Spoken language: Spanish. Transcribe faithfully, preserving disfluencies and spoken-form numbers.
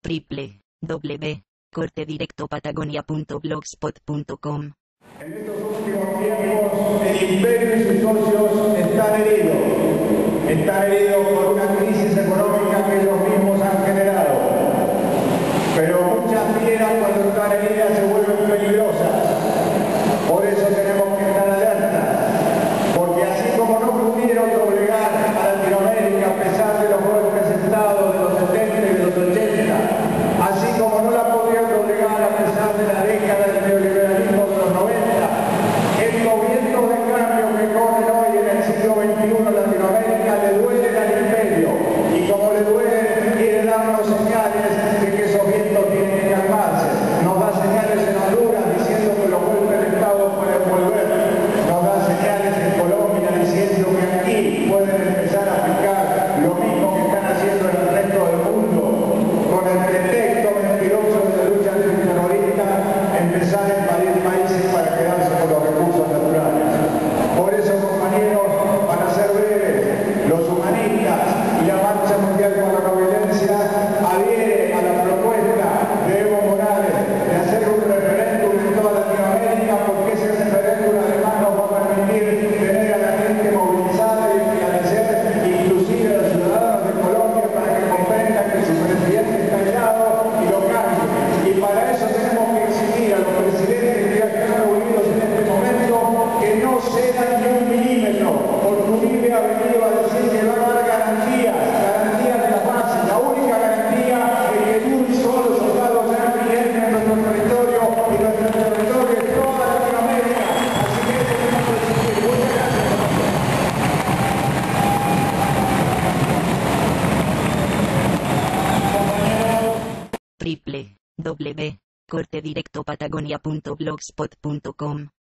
w w w punto corte directo patagonia punto blogspot punto com. En estos últimos tiempos, el imperio y sus socios están heridos. Están heridos por una crisis económica que ellos mismos han generado. Pero muchas fieras cuando están heridas se vuelven peligrosas. Por eso tenemos que estar alerta. Porque así como no pudieron doblegar a Latinoamérica a pesar de los golpes de Estado de los setenta y de los ochenta, así como no la pudieron doblegar a pesar de la década del neoliberalismo de los noventa, el movimiento de cambio que corre hoy en el siglo veintiuno en Latinoamérica le duele al imperio, y como le duele, quiere darnos señales de que esos vientos tienen que calmarse. Nos da señales en Honduras diciendo que los golpes de Estado pueden volver. Nos da señales en Colombia diciendo que aquí pueden empezar a aplicar lo mismo que están haciendo en el resto del mundo, con el pretexto mentiroso de la lucha antiterrorista, empezar a invadir países para quedarse con los recursos naturales. Por eso, compañeros, para ser breves, los humanistas y la Marcha Mundial contra la Violencia adhieren a la propuesta de Evo Morales de hacer un referéndum en toda Latinoamérica, porque ese referéndum además nos va a permitir tener a la gente movilizada y esclarecer inclusive a los ciudadanos de Colombia para que comprendan que su presidente está aislado y lo cambie. Y para eso tenemos que exigir a los presidentes que están reunidos en este momento que no cedan ni un milímetro, porque Uribe ha venido a decir que va a dar garantías, garantías de la base. La única garantía es que ni un solo soldado yanqui entre en nuestro territorio, y nuestro territorio es toda Latinoamérica. Así que tenemos que exigir. Muchas gracias. w w w punto corte directo patagonia punto blogspot punto com